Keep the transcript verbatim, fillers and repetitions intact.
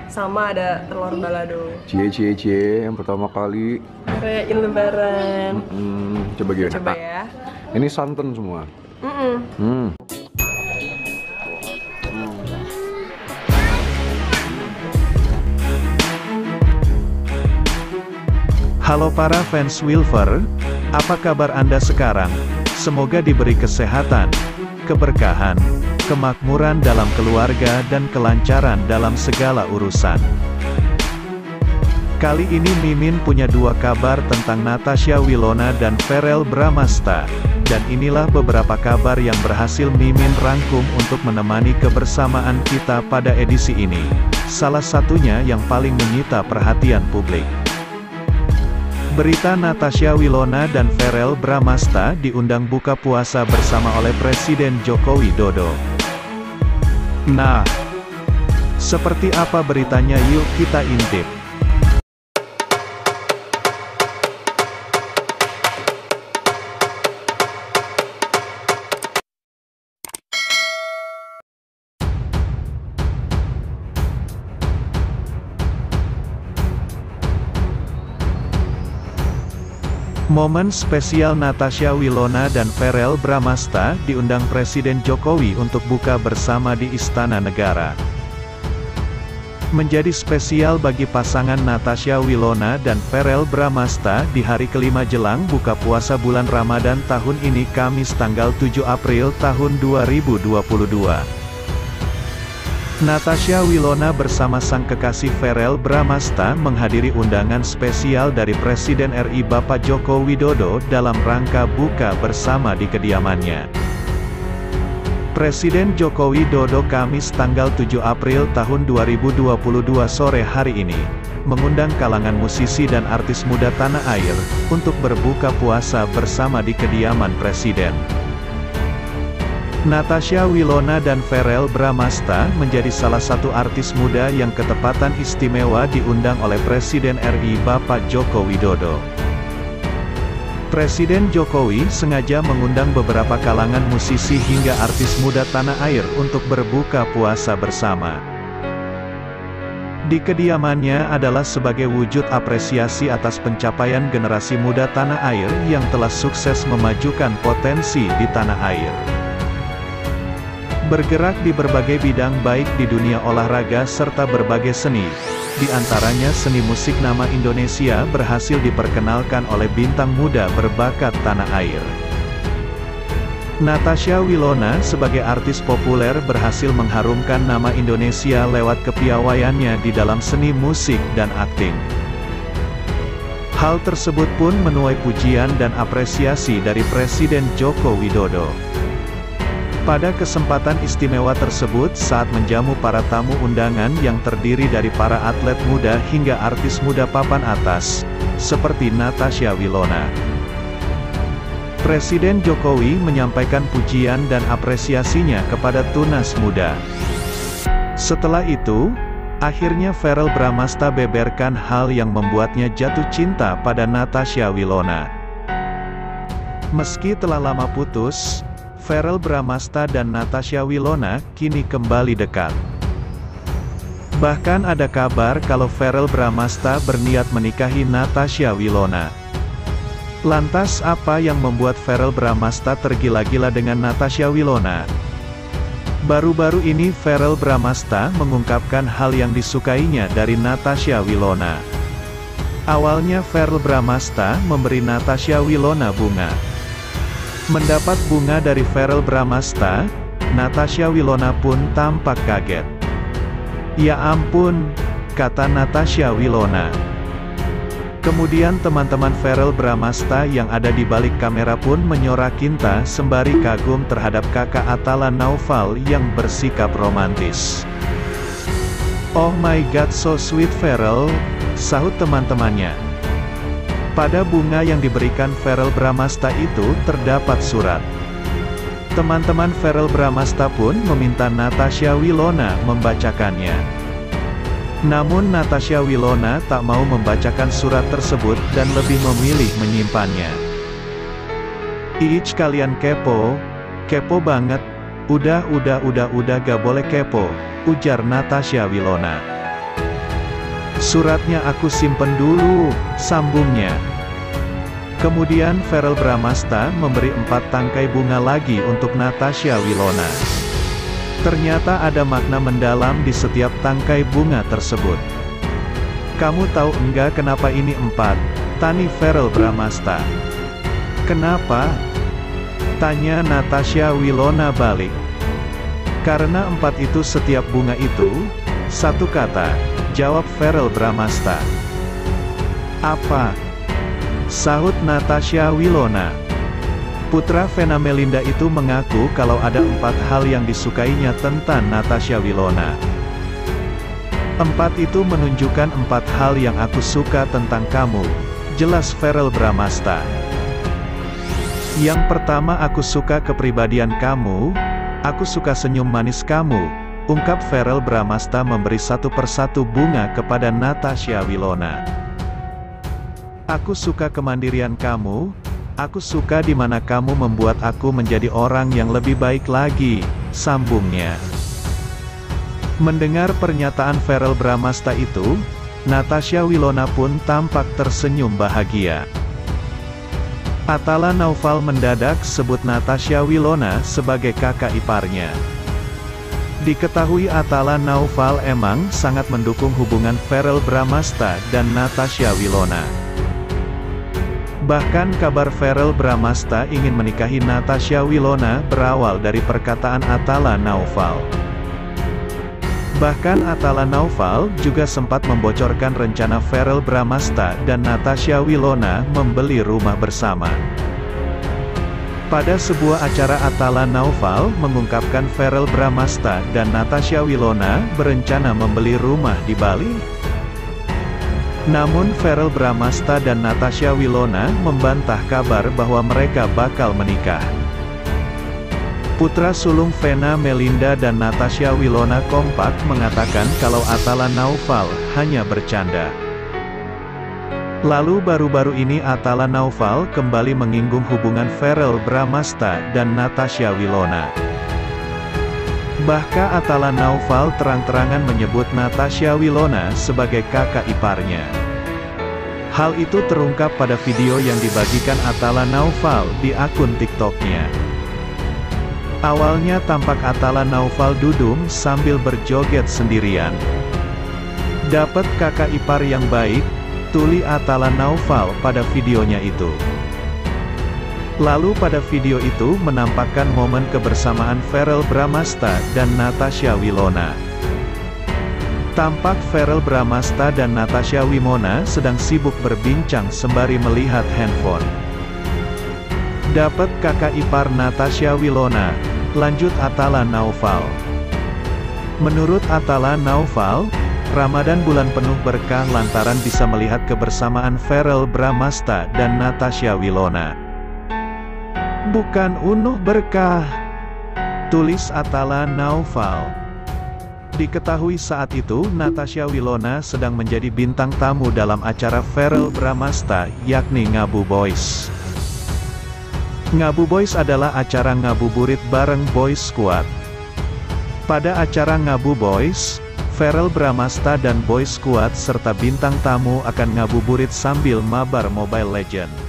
sama ada telur balado. Cie cie cie yang pertama kali. Rayain lebaran. Hmm, coba gimana? Coba ya. Ini santan semua. Mm -mm. Hmm. Halo para fans Wilfer, apa kabar Anda sekarang? Semoga diberi kesehatan, keberkahan, kemakmuran dalam keluarga dan kelancaran dalam segala urusan. Kali ini Mimin punya dua kabar tentang Natasha Wilona dan Verrell Bramasta, dan inilah beberapa kabar yang berhasil Mimin rangkum untuk menemani kebersamaan kita pada edisi ini. Salah satunya yang paling menyita perhatian publik. Berita Natasha Wilona dan Verrell Bramasta diundang buka puasa bersama oleh Presiden Joko Widodo. Nah, seperti apa beritanya, yuk kita intip. Momen spesial Natasha Wilona dan Verrell Bramasta diundang Presiden Jokowi untuk buka bersama di Istana Negara. Menjadi spesial bagi pasangan Natasha Wilona dan Verrell Bramasta di hari kelima jelang buka puasa bulan Ramadan tahun ini, Kamis tanggal tujuh April tahun dua ribu dua puluh dua. Natasha Wilona bersama sang kekasih Verrell Bramasta menghadiri undangan spesial dari Presiden R I Bapak Joko Widodo dalam rangka buka bersama di kediamannya. Presiden Joko Widodo Kamis tanggal tujuh April tahun dua ribu dua puluh dua sore hari ini, mengundang kalangan musisi dan artis muda tanah air, untuk berbuka puasa bersama di kediaman Presiden. Natasha Wilona dan Verrell Bramasta menjadi salah satu artis muda yang ketepatan istimewa diundang oleh Presiden R I Bapak Joko Widodo. Presiden Jokowi sengaja mengundang beberapa kalangan musisi hingga artis muda tanah air untuk berbuka puasa bersama. Di kediamannya adalah sebagai wujud apresiasi atas pencapaian generasi muda tanah air yang telah sukses memajukan potensi di tanah air. Bergerak di berbagai bidang baik di dunia olahraga serta berbagai seni, di antaranya seni musik nama Indonesia berhasil diperkenalkan oleh bintang muda berbakat tanah air. Natasha Wilona sebagai artis populer berhasil mengharumkan nama Indonesia lewat kepiawaiannya di dalam seni musik dan akting. Hal tersebut pun menuai pujian dan apresiasi dari Presiden Joko Widodo. Pada kesempatan istimewa tersebut saat menjamu para tamu undangan yang terdiri dari para atlet muda hingga artis muda papan atas, seperti Natasha Wilona. Presiden Jokowi menyampaikan pujian dan apresiasinya kepada tunas muda. Setelah itu, akhirnya Verrell Bramasta beberkan hal yang membuatnya jatuh cinta pada Natasha Wilona. Meski telah lama putus, Verrell Bramasta dan Natasha Wilona kini kembali dekat. Bahkan ada kabar kalau Verrell Bramasta berniat menikahi Natasha Wilona. Lantas apa yang membuat Verrell Bramasta tergila-gila dengan Natasha Wilona? Baru-baru ini Verrell Bramasta mengungkapkan hal yang disukainya dari Natasha Wilona. Awalnya Verrell Bramasta memberi Natasha Wilona bunga. Mendapat bunga dari Verrell Bramasta, Natasha Wilona pun tampak kaget. "Ya ampun," kata Natasha Wilona. Kemudian teman-teman Verrell Bramasta yang ada di balik kamera pun menyorakinta sembari kagum terhadap kakak Atala Naufal yang bersikap romantis. "Oh my god, so sweet Verrell," sahut teman-temannya. Pada bunga yang diberikan Verrell Bramasta itu terdapat surat. Teman-teman Verrell Bramasta pun meminta Natasha Wilona membacakannya. Namun Natasha Wilona tak mau membacakan surat tersebut dan lebih memilih menyimpannya. "Iich, kalian kepo, kepo banget, udah udah udah udah gak boleh kepo," ujar Natasha Wilona. Suratnya aku simpen dulu, sambungnya. Kemudian Verrell Bramasta memberi empat tangkai bunga lagi untuk Natasha Wilona. Ternyata ada makna mendalam di setiap tangkai bunga tersebut. Kamu tahu enggak kenapa ini empat? Tanya Verrell Bramasta. Kenapa? Tanya Natasha Wilona balik. Karena empat itu setiap bunga itu, satu kata, jawab Verrell Bramasta. Apa? Sahut Natasha Wilona. Putra Vena Melinda itu mengaku kalau ada empat hal yang disukainya tentang Natasha Wilona. Empat itu menunjukkan empat hal yang aku suka tentang kamu, jelas Verrell Bramasta. Yang pertama, aku suka kepribadian kamu, aku suka senyum manis kamu, ungkap Verrell Bramasta memberi satu persatu bunga kepada Natasha Wilona. Aku suka kemandirian kamu, aku suka di mana kamu membuat aku menjadi orang yang lebih baik lagi, sambungnya. Mendengar pernyataan Verrell Bramasta itu, Natasha Wilona pun tampak tersenyum bahagia. Atala Naufal mendadak sebut Natasha Wilona sebagai kakak iparnya. Diketahui Atala Naufal emang sangat mendukung hubungan Verrell Bramasta dan Natasha Wilona. Bahkan kabar Verrell Bramasta ingin menikahi Natasha Wilona berawal dari perkataan Atala Naufal. Bahkan Atala Naufal juga sempat membocorkan rencana Verrell Bramasta dan Natasha Wilona membeli rumah bersama. Pada sebuah acara Atala Naufal mengungkapkan Verrell Bramasta dan Natasha Wilona berencana membeli rumah di Bali. Namun Verrell Bramasta dan Natasha Wilona membantah kabar bahwa mereka bakal menikah. Putra sulung Vena Melinda dan Natasha Wilona kompak mengatakan kalau Atala Naufal hanya bercanda. Lalu baru-baru ini Atala Naufal kembali menyinggung hubungan Verrell Bramasta dan Natasha Wilona. Bahkan Atala Naufal terang-terangan menyebut Natasha Wilona sebagai kakak iparnya. Hal itu terungkap pada video yang dibagikan Atala Naufal di akun TikToknya. Awalnya tampak Atala Naufal duduk sambil berjoget sendirian. Dapat kakak ipar yang baik, tulis Atala Naufal pada videonya itu. Lalu pada video itu menampakkan momen kebersamaan Verrell Bramasta dan Natasha Wilona. Tampak Verrell Bramasta dan Natasha Wilona sedang sibuk berbincang sembari melihat handphone. Dapat kakak ipar Natasha Wilona, lanjut Atala Naufal. Menurut Atala Naufal, Ramadan bulan penuh berkah lantaran bisa melihat kebersamaan Verrell Bramasta dan Natasha Wilona. Bukan unuh berkah, tulis Atala Naufal. Diketahui saat itu Natasha Wilona sedang menjadi bintang tamu dalam acara Verrell Bramasta yakni Ngabu Boys. Ngabu Boys adalah acara ngabuburit bareng Boys Squad. Pada acara Ngabu Boys, Verrell Bramasta dan Boys Squad serta bintang tamu akan ngabuburit sambil mabar Mobile Legends.